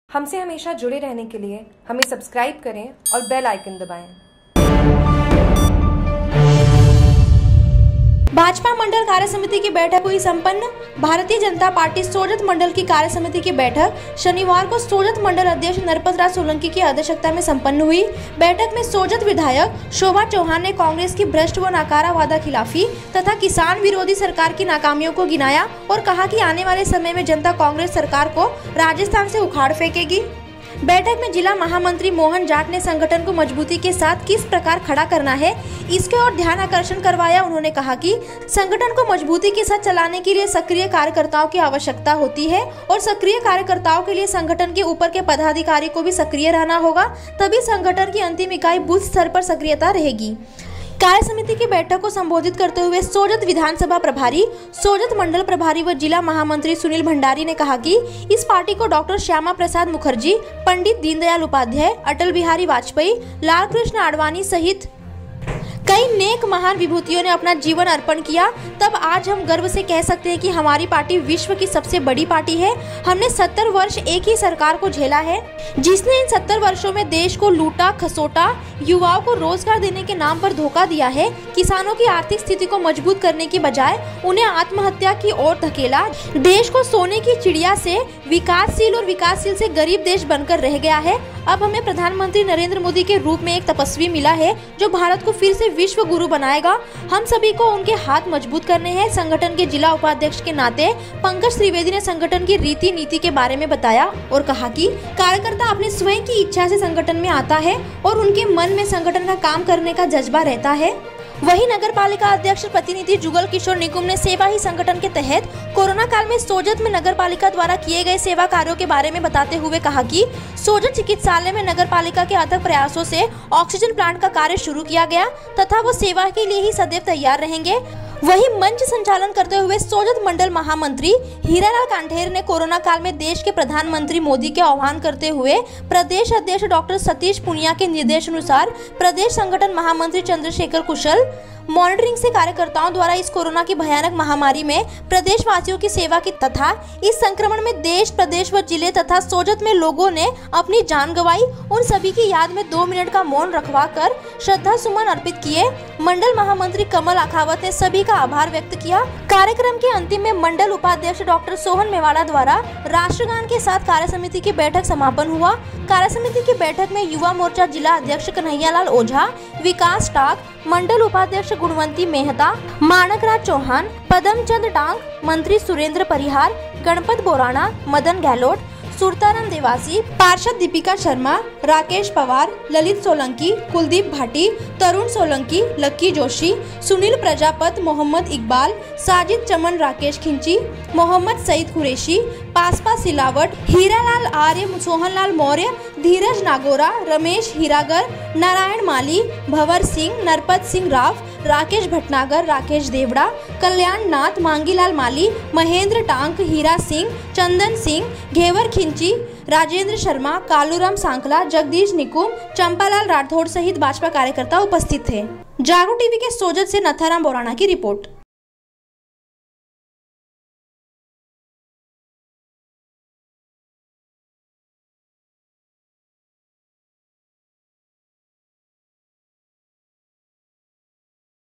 हमसे हमेशा जुड़े रहने के लिए हमें सब्सक्राइब करें और बेल आइकन दबाएं। भाजपा मंडल कार्य समिति की बैठक हुई संपन्न। भारतीय जनता पार्टी सोजत मंडल की कार्य समिति की बैठक शनिवार को सोजत मंडल अध्यक्ष नरपत राज सोलंकी की अध्यक्षता में संपन्न हुई। बैठक में सोजत विधायक शोभा चौहान ने कांग्रेस की भ्रष्ट व नाकारा वादा खिलाफी तथा किसान विरोधी सरकार की नाकामियों को गिनाया और कहा कि आने वाले समय में जनता कांग्रेस सरकार को राजस्थान से उखाड़ फेंकेगी। बैठक में जिला महामंत्री मोहन जाट ने संगठन को मजबूती के साथ किस प्रकार खड़ा करना है इसके ओर ध्यान आकर्षण करवाया। उन्होंने कहा कि संगठन को मजबूती के साथ चलाने के लिए सक्रिय कार्यकर्ताओं की आवश्यकता होती है और सक्रिय कार्यकर्ताओं के लिए संगठन के ऊपर के पदाधिकारी को भी सक्रिय रहना होगा, तभी संगठन की अंतिम इकाई बूथ स्तर पर सक्रियता रहेगी। कार्य समिति की बैठक को संबोधित करते हुए सोजत विधानसभा प्रभारी, सोजत मंडल प्रभारी व जिला महामंत्री सुनील भंडारी ने कहा कि इस पार्टी को डॉक्टर श्यामा प्रसाद मुखर्जी, पंडित दीनदयाल उपाध्याय, अटल बिहारी वाजपेयी, लाल कृष्ण आडवाणी सहित कई नेक महान विभूतियों ने अपना जीवन अर्पण किया, तब आज हम गर्व से कह सकते हैं कि हमारी पार्टी विश्व की सबसे बड़ी पार्टी है। हमने 70 वर्ष एक ही सरकार को झेला है जिसने इन 70 वर्षों में देश को लूटा खसोटा, युवाओं को रोजगार देने के नाम पर धोखा दिया है, किसानों की आर्थिक स्थिति को मजबूत करने की बजाय उन्हें आत्महत्या की ओर धकेला, देश को सोने की चिड़िया से विकासशील और विकासशील से गरीब देश बनकर रह गया है। अब हमें प्रधानमंत्री नरेंद्र मोदी के रूप में एक तपस्वी मिला है जो भारत को फिर से विश्व गुरु बनाएगा। हम सभी को उनके हाथ मजबूत करने हैं। संगठन के जिला उपाध्यक्ष के नाते पंकज त्रिवेदी ने संगठन की रीति नीति के बारे में बताया और कहा कि कार्यकर्ता अपने स्वयं की इच्छा से संगठन में आता है और उनके मन में संगठन का काम करने का जज्बा रहता है। वहीं नगर पालिका अध्यक्ष प्रतिनिधि जुगल किशोर निकुम ने सेवा ही संगठन के तहत कोरोना काल में सोजत में नगर पालिका द्वारा किए गए सेवा कार्यों के बारे में बताते हुए कहा कि सोजत चिकित्सालय में नगर पालिका के अथक प्रयासों से ऑक्सीजन प्लांट का कार्य शुरू किया गया तथा वो सेवा के लिए ही सदैव तैयार रहेंगे। वहीं मंच संचालन करते हुए सोजत मंडल महामंत्री हीरालाल कांठेर ने कोरोना काल में देश के प्रधानमंत्री मोदी के आह्वान करते हुए प्रदेश अध्यक्ष डॉक्टर सतीश पुनिया के निर्देशानुसार प्रदेश संगठन महामंत्री चंद्रशेखर कुशल मॉनिटरिंग से कार्यकर्ताओं द्वारा इस कोरोना की भयानक महामारी में प्रदेशवासियों की सेवा की तथा इस संक्रमण में देश प्रदेश व जिले तथा सोजत में लोगों ने अपनी जान गंवाई, उन सभी की याद में 2 मिनट का मौन रखवाकर श्रद्धा सुमन अर्पित किए। मंडल महामंत्री कमल अखावत ने सभी का आभार व्यक्त किया। कार्यक्रम के अंतिम में मंडल उपाध्यक्ष डॉक्टर सोहन मेवाड़ा द्वारा राष्ट्रगान के साथ कार्य समिति की बैठक समापन हुआ। कार्य समिति की बैठक में युवा मोर्चा जिला अध्यक्ष कन्हैयालाल ओझा, विकास टाक, मंडल उपाध्यक्ष गुणवंती मेहता, मानकराज चौहान, पदमचंद टांग, मंत्री सुरेंद्र परिहार, गणपत बोराना, मदन गहलोत, सुरताराम देवासी, पार्षद दीपिका शर्मा, राकेश पवार, ललित सोलंकी, कुलदीप भाटी, तरुण सोलंकी, लक्की जोशी, सुनील प्रजापत, मोहम्मद इकबाल, साजिद चमन, राकेश खिंची, मोहम्मद सईद कुरैशी, पासपा सिलावट, हीरालाल आर्य, सोहनलाल मौर्य, धीरज नागोरा, रमेश हीरागर, नारायण माली, भंवर सिंह, नरपत सिंह राव, राकेश भटनागर, राकेश देवड़ा, कल्याण नाथ, मांगीलाल माली, महेंद्र टांक, हीरा सिंह, चंदन सिंह, घेवर खिंची, राजेंद्र शर्मा, कालूराम सांकला, जगदीश निकुम, चंपालाल राठौड़ सहित भाजपा कार्यकर्ता उपस्थित थे। जागो टीवी के सोजत से नथाराम बोराना की रिपोर्ट।